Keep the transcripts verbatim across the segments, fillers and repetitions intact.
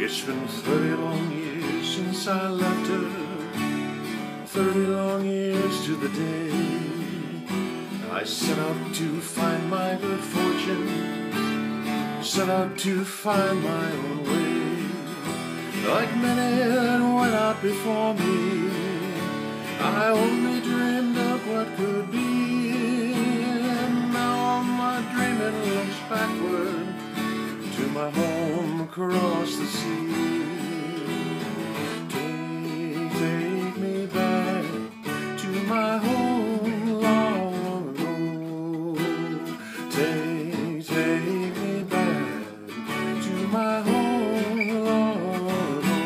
It's been thirty long years since I left her, thirty long years to the day I set out to find my good fortune, set out to find my own way. Like many that went out before me, I only dreamed of what could be, and now all my dreaming looks backward to my home across the sea. Take, take me back to my home long ago. Take, take me back to my home long ago.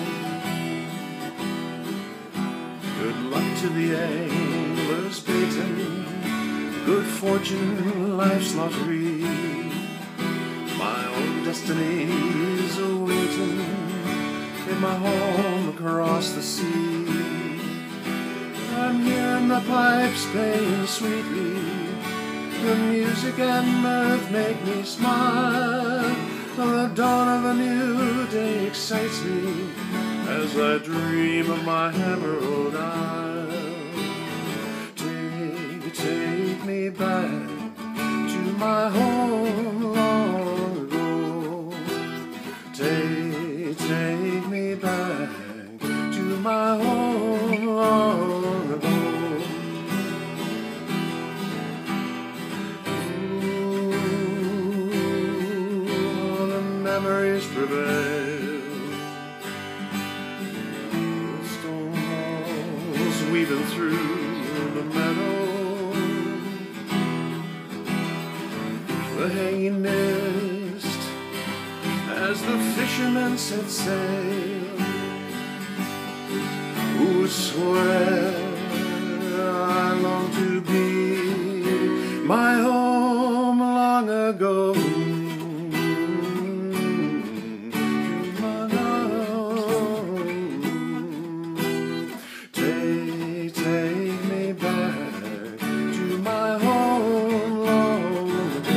Good luck to the anglers baiting, good fortune life's lottery. My own destiny's awaiting in my home across the sea. I'm hearing the pipes playing sweetly, the music and mirth make me smile. The dawn of a new day excites me as I dream of my Emerald Isle. Take, take me back to my home long ago. Take, take me back to my home long ago. Ooh, the memories prevail, the stone walls weaving through the meadow, the hanging mist as the fishermen set sail. Who swear I long to be my home long ago. My home. Take, take me back to my home long ago.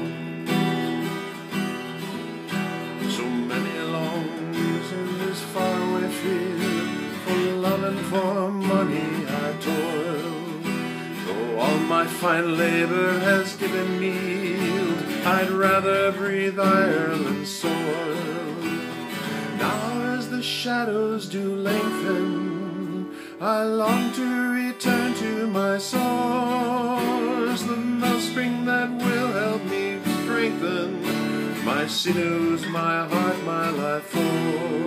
So many longs in this faraway field, for love and for money I toil. Though all my fine labor has given yield, I'd rather breathe Ireland soil. Now as the shadows do lengthen, I long to return to my source, the wellspring that will help me strengthen my sinews, my heart, my life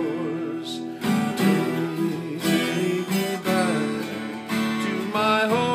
force. Take, take me back to my home.